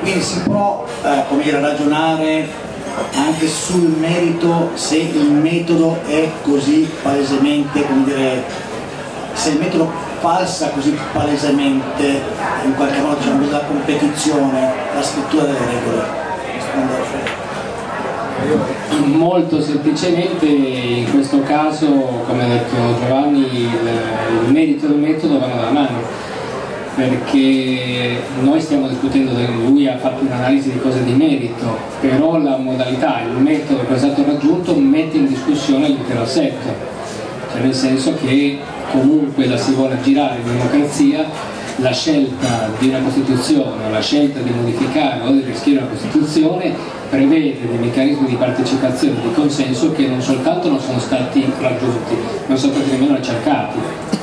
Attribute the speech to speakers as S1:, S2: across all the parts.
S1: quindi si può come dire, ragionare anche sul merito, se il metodo è così palesemente, come dire, se il metodo falsa così palesemente in qualche modo, diciamo, la competizione, la scrittura delle regole.
S2: Molto semplicemente in questo caso, come ha detto Giovanni, il merito e il metodo vanno da mano, perché noi stiamo discutendo, lui ha fatto un'analisi di cose di merito, però la modalità, il metodo che è stato raggiunto mette in discussione l'intero assetto, cioè nel senso che comunque la si vuole girare in democrazia, la scelta di una Costituzione, la scelta di modificare o di riscrivere una Costituzione prevede dei meccanismi di partecipazione, di consenso che non soltanto non sono stati raggiunti, non sono stati nemmeno ricercati,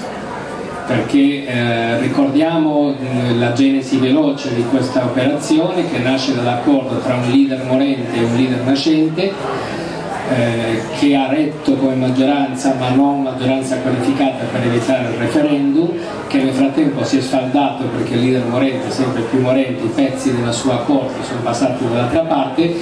S2: perché ricordiamo la genesi veloce di questa operazione che nasce dall'accordo tra un leader morente e un leader nascente, che ha retto come maggioranza, ma non maggioranza qualificata per evitare il referendum, che nel frattempo si è sfaldato perché il leader morente, sempre più morente, i pezzi della sua corte sono passati dall'altra parte.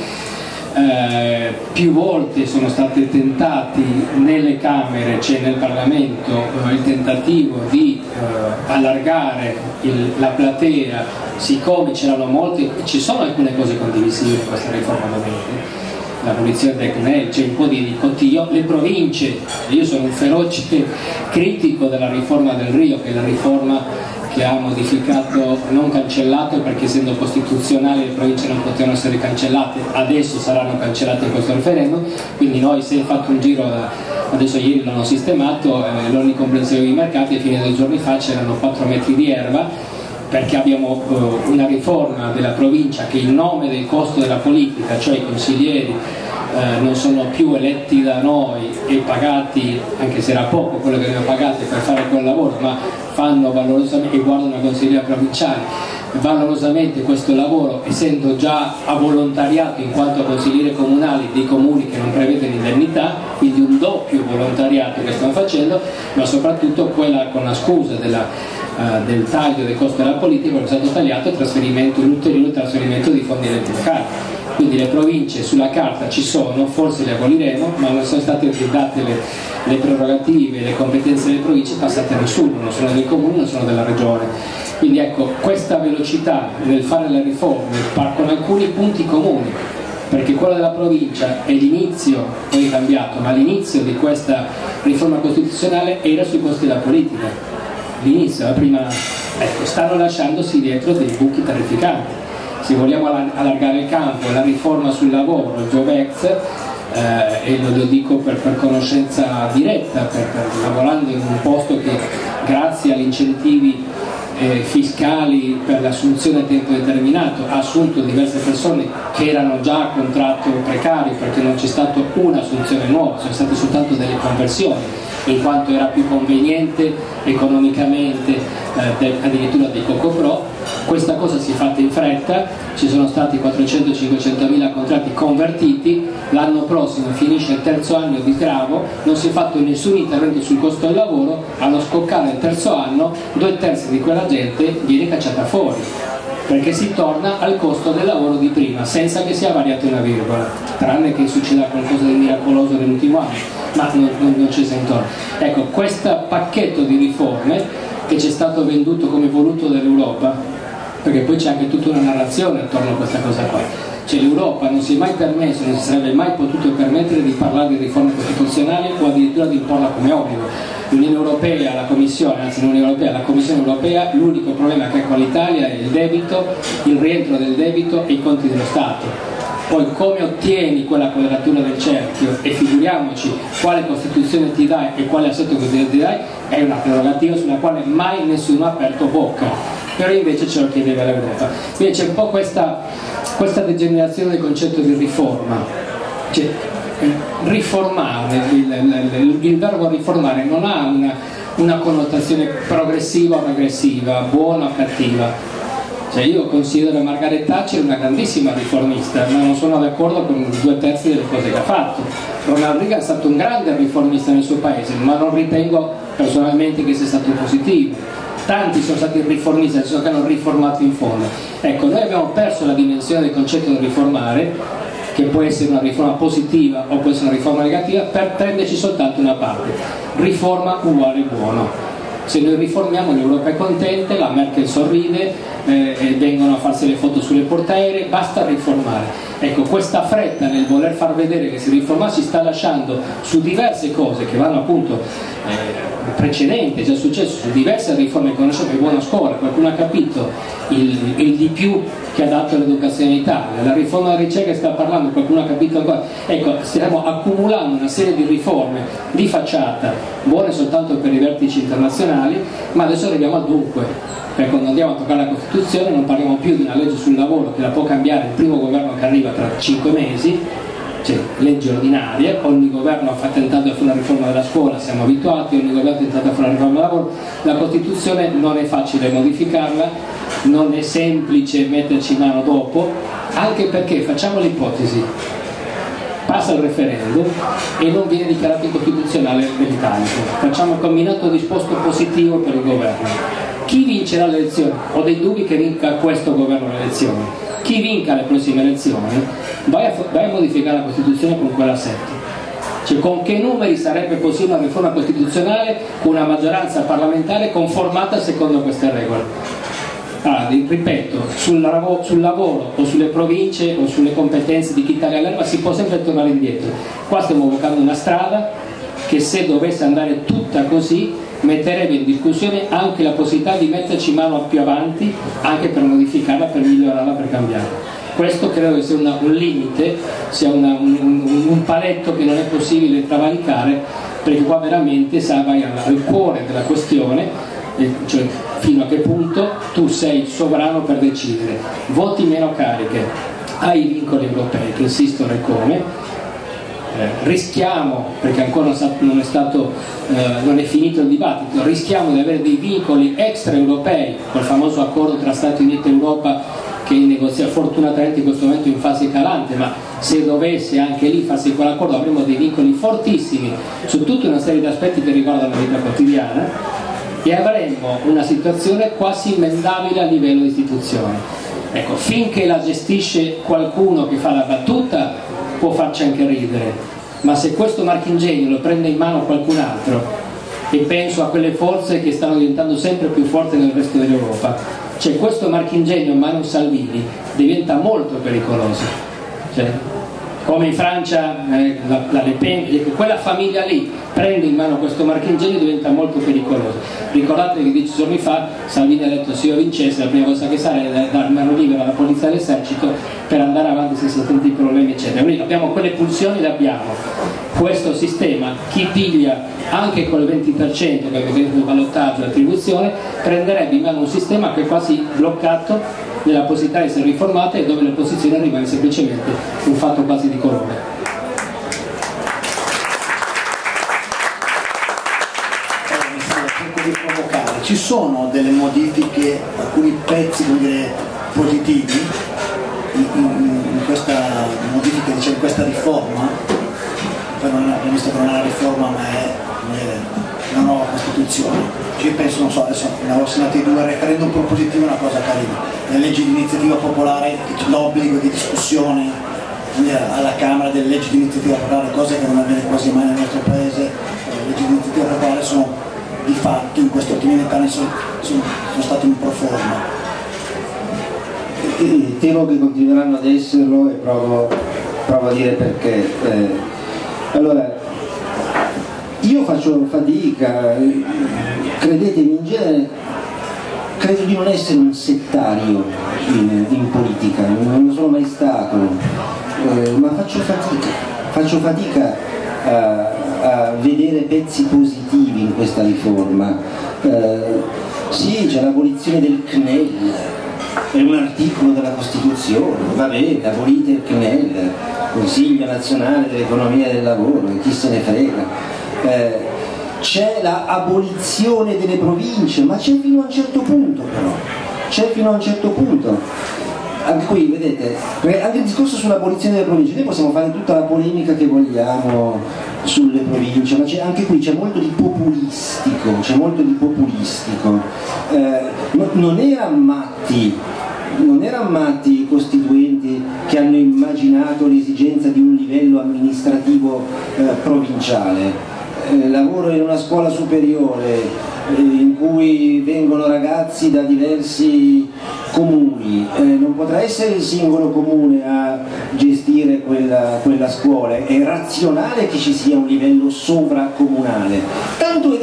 S2: Più volte sono stati tentati nelle Camere, cioè nel Parlamento, il tentativo di allargare la platea, siccome c'erano molte, ci sono alcune cose condivisibili in questa riforma ovviamente, l'abolizione del CNEL, c'è un po' di cotillon, le province, io sono un feroce critico della riforma del Rio, che è la riforma che ha modificato, non cancellato, perché essendo costituzionali le province non potevano essere cancellate, adesso saranno cancellate in questo referendum, quindi noi si è fatto un giro, adesso ieri l'hanno sistemato, l'onnicomprensione dei mercati, a fine 2 giorni fa c'erano 4 metri di erba, perché abbiamo una riforma della provincia che in nome del costo della politica, cioè i consiglieri non sono più eletti da noi e pagati, anche se era poco quello che venivano pagati per fare quel lavoro, ma fanno valorosamente, e guardano la consigliera provinciale, valorosamente questo lavoro, essendo già a volontariato in quanto consigliere comunali dei comuni che non prevedono indennità, quindi un doppio volontariato che stiamo facendo, ma soprattutto quella con la scusa del taglio del costo della politica è stato tagliato un ulteriore trasferimento di fondi enti locali. Quindi le province sulla carta ci sono, forse le aboliremo, ma non sono state date le prerogative, le competenze delle province passate a nessuno, non sono del comune, non sono della regione. Quindi ecco, questa velocità nel fare le riforme con alcuni punti comuni, perché quello della provincia è l'inizio, poi è cambiato, ma l'inizio di questa riforma costituzionale era sui costi della politica. L'inizio, la prima, ecco, stanno lasciandosi dietro dei buchi terrificanti. Se vogliamo allargare il campo, la riforma sul lavoro, il Jobex, e lo dico per conoscenza diretta, lavorando in un posto che grazie agli incentivi fiscali per l'assunzione a tempo determinato ha assunto diverse persone che erano già a contratto precario, perché non c'è stata un'assunzione nuova, sono state soltanto delle conversioni, in quanto era più conveniente economicamente, addirittura dei Cocopro. Questa cosa si è fatta in fretta, ci sono stati 400-500 mila contratti convertiti, l'anno prossimo finisce il 3° anno di gravo, non si è fatto nessun intervento sul costo del lavoro, allo scoccare il 3° anno 2/3 di quella gente viene cacciata fuori, perché si torna al costo del lavoro di prima senza che sia variata una virgola, tranne che succeda qualcosa di miracoloso nell'ultimo anno, ma non ci sta intorno. Ecco, questo pacchetto di riforme che ci è stato venduto come voluto dall'Europa, perché poi c'è anche tutta una narrazione attorno a questa cosa qua, cioè l'Europa non si è mai permesso, non si sarebbe mai potuto permettere di parlare di riforme costituzionali o addirittura di imporla come obbligo. L'Unione Europea, la Commissione, anzi l'Unione Europea, la Commissione Europea, l'unico problema che ha con l'Italia è il debito, il rientro del debito e i conti dello Stato. Poi come ottieni quella quadratura del cerchio, e figuriamoci quale Costituzione ti dai e quale assetto costituzionale ti dai, è una prerogativa sulla quale mai nessuno ha aperto bocca, però invece ce lo chiedeva l'Europa. Quindi c'è un po' questa degenerazione del concetto di riforma, cioè, riformare, il verbo riformare non ha una connotazione progressiva o regressiva, buona o cattiva. Cioè io considero Margaret Thatcher una grandissima riformista, ma non sono d'accordo con 2/3 delle cose che ha fatto. Ronald Reagan è stato un grande riformista nel suo paese, ma non ritengo personalmente che sia stato positivo. tanti sono stati riformisti, nel senso che hanno riformato in fondo. Ecco, noi abbiamo perso la dimensione del concetto di riformare, che può essere una riforma positiva o può essere una riforma negativa, per prenderci soltanto una parte. Riforma uguale buono. Se noi riformiamo, l'Europa è contenta, la Merkel sorride, e vengono a farsi le foto sulle portaerei, basta riformare. Ecco, questa fretta nel voler far vedere che si riforma si sta lasciando su diverse cose che vanno appunto precedenti, è già successo su diverse riforme che conosciamo di buona scuola. Qualcuno ha capito il di più che ha dato l'educazione in Italia, la riforma della ricerca sta parlando, qualcuno ha capito ancora. Ecco, stiamo accumulando una serie di riforme di facciata, buone soltanto per i vertici internazionali, ma adesso arriviamo al dunque. Perché quando andiamo a toccare la Costituzione non parliamo più di una legge sul lavoro che la può cambiare il primo governo che arriva tra 5 mesi, cioè leggi ordinarie. Ogni governo ha tentato di fare una riforma della scuola, siamo abituati, ogni governo ha tentato di fare una riforma del lavoro. La Costituzione non è facile modificarla, non è semplice metterci mano dopo, anche perché, facciamo l'ipotesi, passa il referendum e non viene dichiarato incostituzionale l'Italia, facciamo il combinato disposto positivo per il governo. Chi vincerà le elezioni? Ho dei dubbi che vinca questo governo le elezioni. Chi vinca le prossime elezioni vai a modificare la Costituzione con quell'assetto. Cioè, con che numeri sarebbe possibile una riforma costituzionale con una maggioranza parlamentare conformata secondo queste regole? Allora, ripeto, sul lavoro o sulle province o sulle competenze di chi taglia l'erba si può sempre tornare indietro. Qua stiamo evocando una strada che, se dovesse andare tutta così, metterebbe in discussione anche la possibilità di metterci mano più avanti, anche per modificarla, per migliorarla, per cambiarla. Questo credo che sia un limite, sia un paletto che non è possibile travalicare, perché qua veramente vai al cuore della questione, cioè fino a che punto tu sei sovrano per decidere. Voti meno cariche, hai i vincoli europei che insistono e come. Rischiamo, perché ancora non è finito il dibattito, rischiamo di avere dei vincoli extraeuropei col famoso accordo tra Stati Uniti e Europa che negozia fortunatamente in questo momento in fase calante, ma se dovesse anche lì farsi quell'accordo avremo dei vincoli fortissimi su tutta una serie di aspetti che riguardano la vita quotidiana e avremo una situazione quasi immendabile a livello di istituzioni. Ecco, finché la gestisce qualcuno che fa la battuta può farci anche ridere, ma se questo marchingegno lo prende in mano qualcun altro, e penso a quelle forze che stanno diventando sempre più forti nel resto dell'Europa, cioè questo marchingegno in mano Salvini diventa molto pericoloso, cioè, come in Francia la Le Pen, quella famiglia lì prende in mano questo marchingegno diventa molto pericoloso. Ricordate che 10 giorni fa Salvini ha detto: se io vincesse la prima cosa che sarei è dare mano libera alla polizia e all'esercito per andare avanti senza tanti problemi eccetera. Quindi abbiamo quelle pulsioni, le abbiamo. Questo sistema, chi piglia anche col 20% che aveva il ballottaggio e l'attribuzione, prenderebbe in mano un sistema che è quasi bloccato nella possibilità di essere riformata e dove l'opposizione rimane semplicemente un fatto quasi di colore.
S1: Ci sono delle modifiche, alcuni pezzi, come dire, positivi in questa modifica, diciamo, in questa riforma. Poi abbiamo visto che non è una riforma ma è una nuova Costituzione. Cioè, io penso, non so, adesso ne avevo segnati 2, referendum propositivo è una cosa carina, le leggi di iniziativa popolare, l'obbligo di discussione alla Camera delle leggi di iniziativa popolare, cose che non avviene quasi mai nel nostro paese. Le leggi di iniziativa popolare sono di fatto in questi ultimi 20 anni sono stati un pro forma.
S3: Temo che continueranno ad esserlo e provo a dire perché. Allora, io faccio fatica, credetemi, in genere credo di non essere un settario in politica, non lo sono mai stato, ma faccio fatica a vedere pezzi positivi in questa riforma. Sì, c'è l'abolizione del CNEL, è un articolo della Costituzione, va bene, abolite il CNEL, Consiglio Nazionale dell'Economia e del Lavoro, chi se ne frega. C'è l'abolizione delle province, ma c'è fino a un certo punto però, c'è fino a un certo punto. anche qui vedete, anche il discorso sull'abolizione delle province, noi possiamo fare tutta la polemica che vogliamo sulle province, ma anche qui c'è molto di populistico, non erano matti i costituenti che hanno immaginato l'esigenza di un livello amministrativo provinciale. Lavoro in una scuola superiore in cui vengono ragazzi da diversi comuni, non potrà essere il singolo comune a gestire quella scuola, è razionale che ci sia un livello sovracomunale. Tanto è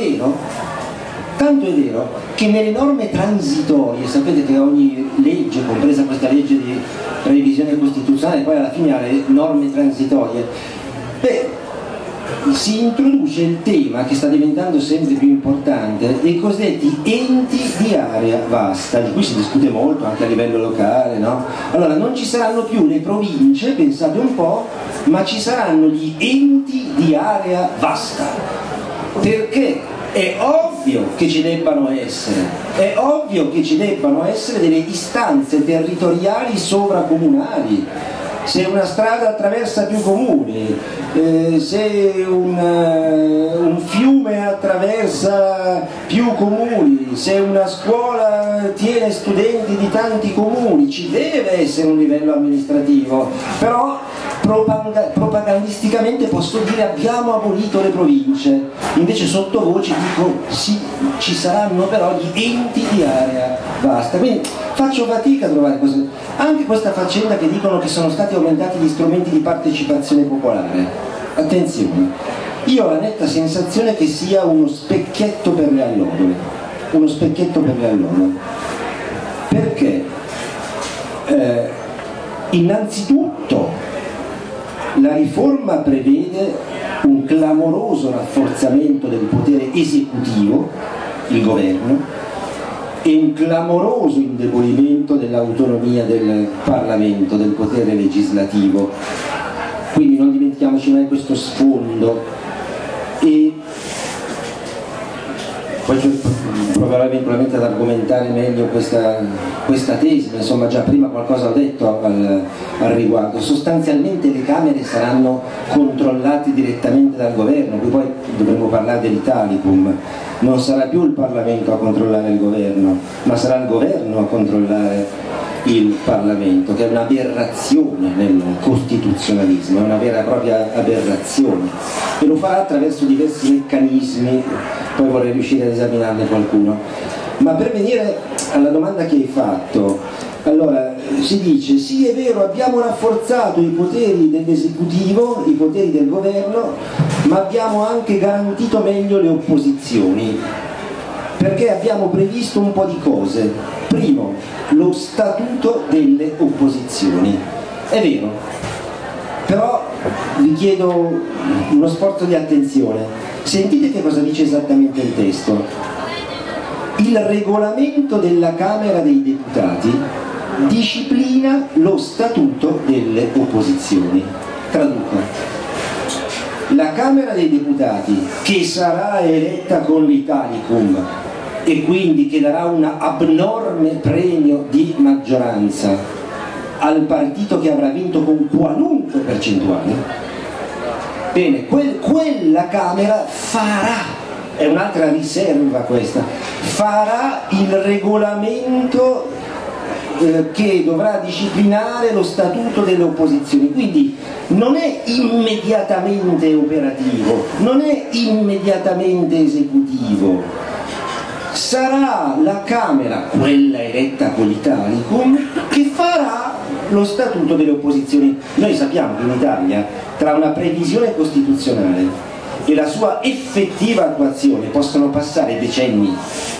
S3: vero che nelle norme transitorie, sapete che ogni legge, compresa questa legge di revisione costituzionale, poi alla fine ha le norme transitorie, si introduce il tema che sta diventando sempre più importante dei cosiddetti enti di area vasta, di cui si discute molto anche a livello locale, no? Allora non ci saranno più le province, pensate un po', ma ci saranno gli enti di area vasta, perché è ovvio che ci debbano essere delle istanze territoriali sovracomunali. Se una strada attraversa più comuni, se un fiume attraversa più comuni, se una scuola tiene studenti di tanti comuni, ci deve essere un livello amministrativo, però propagandisticamente posso dire abbiamo abolito le province, invece sottovoce dico sì, ci saranno però gli enti di area vasta, quindi faccio fatica a trovare cose. Anche questa faccenda che dicono che sono stati aumentati gli strumenti di partecipazione popolare, attenzione, io ho la netta sensazione che sia uno specchietto per le allodole, perché innanzitutto la riforma prevede un clamoroso rafforzamento del potere esecutivo, il governo, e un clamoroso indebolimento dell'autonomia del Parlamento, del potere legislativo. Quindi non dimentichiamoci mai questo sfondo. E poi proverò eventualmente ad argomentare meglio questa tesi, ma insomma già prima qualcosa ho detto al riguardo. Sostanzialmente le Camere saranno controllate direttamente dal governo, poi dovremo parlare dell'Italicum. Non sarà più il Parlamento a controllare il governo, ma sarà il governo a controllare il Parlamento, che è un'aberrazione nel costituzionalismo, è una vera e propria aberrazione, e lo farà attraverso diversi meccanismi, poi vorrei riuscire ad esaminarne qualcuno. Ma per venire alla domanda che hai fatto, allora si dice sì, è vero, abbiamo rafforzato i poteri dell'esecutivo, i poteri del governo, ma abbiamo anche garantito meglio le opposizioni, perché abbiamo previsto un po' di cose. Primo, lo statuto delle opposizioni. È vero, però vi chiedo uno sforzo di attenzione. Sentite che cosa dice esattamente il testo. Il regolamento della Camera dei Deputati disciplina lo statuto delle opposizioni. Traduco. La Camera dei Deputati, che sarà eletta con l'Italicum e quindi che darà un abnorme premio di maggioranza al partito che avrà vinto con qualunque percentuale, bene, quella Camera farà, è un'altra riserva questa, farà il regolamento che dovrà disciplinare lo statuto delle opposizioni, quindi non è immediatamente operativo, non è immediatamente esecutivo, sarà la Camera, quella eletta con l'Italicum, che farà lo statuto delle opposizioni. Noi sappiamo che in Italia tra una previsione costituzionale e la sua effettiva attuazione possono passare decenni,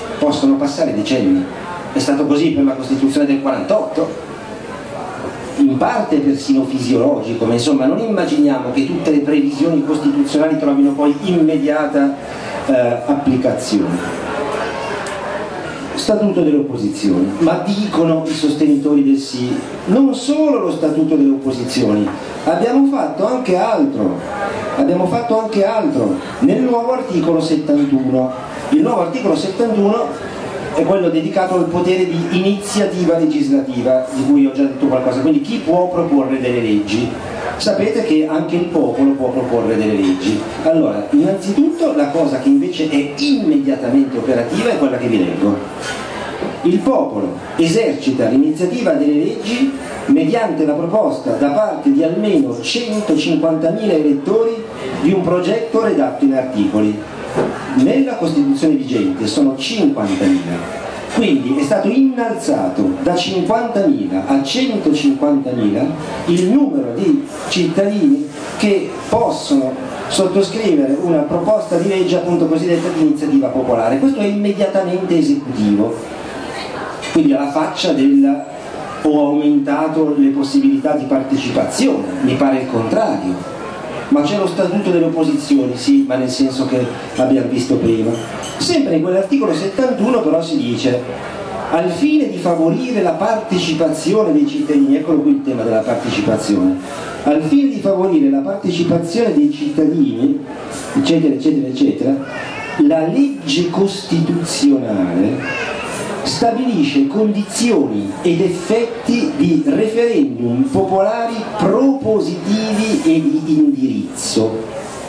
S3: è stato così per la Costituzione del 48, in parte persino fisiologico, ma insomma non immaginiamo che tutte le previsioni costituzionali trovino poi immediata applicazione. Statuto delle opposizioni, ma dicono i sostenitori del sì, non solo lo statuto delle opposizioni, abbiamo fatto anche altro nel nuovo articolo 71. Il nuovo articolo 71 è quello dedicato al potere di iniziativa legislativa, di cui ho già detto qualcosa, quindi chi può proporre delle leggi. Sapete che anche il popolo può proporre delle leggi. Allora, innanzitutto la cosa che invece è immediatamente operativa è quella che vi leggo. Il popolo esercita l'iniziativa delle leggi mediante la proposta da parte di almeno 150.000 elettori di un progetto redatto in articoli. Nella Costituzione vigente sono 50.000. Quindi è stato innalzato da 50.000 a 150.000 il numero di cittadini che possono sottoscrivere una proposta di legge appunto cosiddetta di iniziativa popolare. Questo è immediatamente esecutivo, quindi alla faccia del ho aumentato le possibilità di partecipazione, mi pare il contrario. Ma c'è lo statuto delle opposizioni, sì, ma nel senso che l'abbiamo visto prima. Sempre in quell'articolo 71 però si dice: al fine di favorire la partecipazione dei cittadini, eccolo qui il tema della partecipazione, al fine di favorire la partecipazione dei cittadini, eccetera, eccetera, eccetera, la legge costituzionale stabilisce condizioni ed effetti di referendum popolari propositivi e di indirizzo,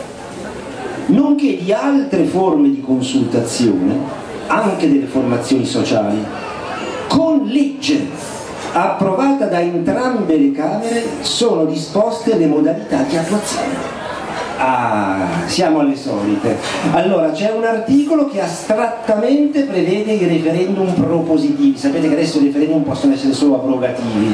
S3: nonché di altre forme di consultazione, anche delle formazioni sociali, con legge approvata da entrambe le Camere sono disposte le modalità di attuazione. Ah, siamo alle solite. Allora, c'è un articolo che astrattamente prevede i referendum propositivi. Sapete che adesso i referendum possono essere solo abrogativi.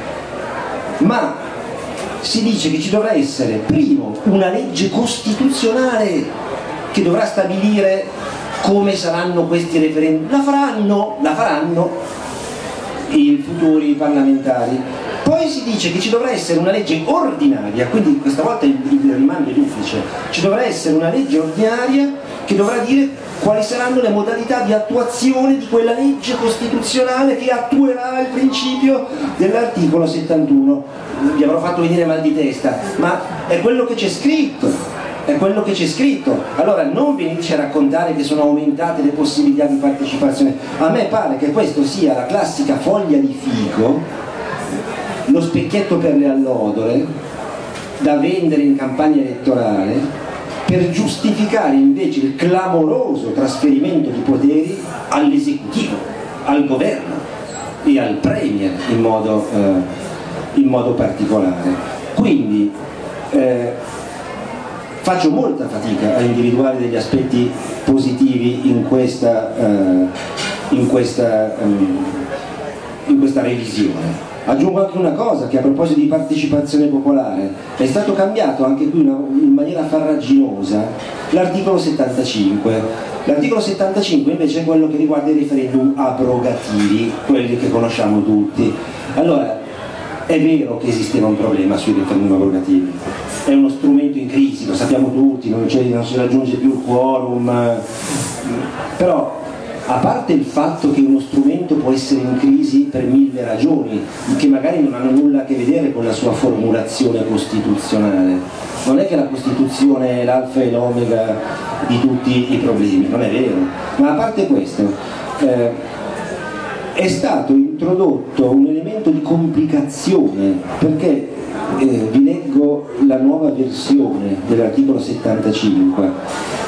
S3: Ma si dice che ci dovrà essere, primo, una legge costituzionale che dovrà stabilire come saranno questi referendum. La faranno i futuri parlamentari. Poi si dice che ci dovrà essere una legge ordinaria, quindi questa volta il rimando è duplice, ci dovrà essere una legge ordinaria che dovrà dire quali saranno le modalità di attuazione di quella legge costituzionale che attuerà il principio dell'articolo 71. Vi avrò fatto venire mal di testa, ma è quello che c'è scritto. È quello che c'è scritto. Allora non venirci a raccontare che sono aumentate le possibilità di partecipazione. A me pare che questo sia la classica foglia di fico, lo specchietto per le allodole da vendere in campagna elettorale per giustificare invece il clamoroso trasferimento di poteri all'esecutivo, al governo e al premier in modo particolare. Quindi faccio molta fatica a individuare degli aspetti positivi in questa revisione. Aggiungo anche una cosa, che a proposito di partecipazione popolare è stato cambiato anche qui in maniera farraginosa l'articolo 75. L'articolo 75 invece è quello che riguarda i referendum abrogativi, quelli che conosciamo tutti. Allora, è vero che esisteva un problema sui referendum abrogativi, è uno strumento in crisi, lo sappiamo tutti, non si raggiunge più il quorum, però a parte il fatto che uno strumento può essere in crisi per mille ragioni, che magari non hanno nulla a che vedere con la sua formulazione costituzionale, non è che la Costituzione è l'alfa e l'omega di tutti i problemi, non è vero, ma a parte questo è stato introdotto un elemento di complicazione, perché vi leggo la nuova versione dell'articolo 75.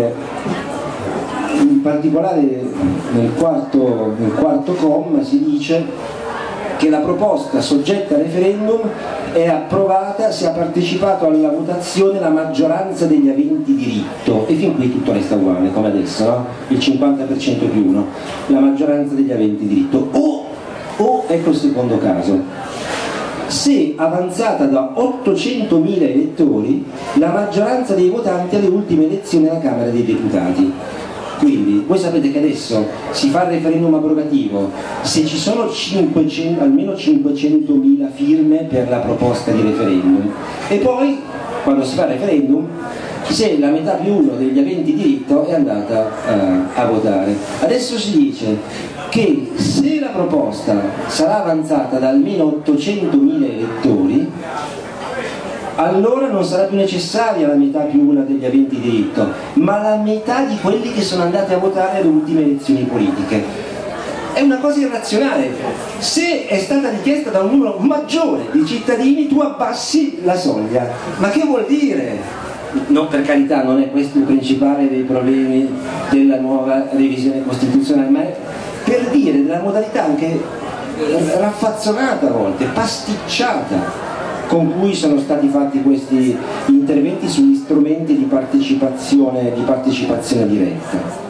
S3: In particolare nel quarto comma si dice che la proposta soggetta a referendum è approvata se ha partecipato alla votazione la maggioranza degli aventi diritto, e fin qui tutto resta uguale come adesso, no? Il 50% più 1, la maggioranza degli aventi diritto, o ecco il secondo caso, se avanzata da 800.000 elettori la maggioranza dei votanti alle ultime elezioni alla Camera dei Deputati. Quindi voi sapete che adesso si fa il referendum abrogativo se ci sono almeno 500.000 firme per la proposta di referendum, e poi quando si fa il referendum se la metà più uno degli aventi diritto è andata a votare. Adesso si dice che se la proposta sarà avanzata da almeno 800.000 elettori allora non sarà più necessaria la metà più una degli aventi diritto, ma la metà di quelli che sono andati a votare alle ultime elezioni politiche. È una cosa irrazionale. Se è stata richiesta da un numero maggiore di cittadini, tu abbassi la soglia. Ma che vuol dire? No, per carità, non è questo il principale dei problemi della nuova revisione costituzionale, ma è per dire della modalità anche raffazzonata a volte, pasticciata, con cui sono stati fatti questi interventi sugli strumenti di partecipazione diretta.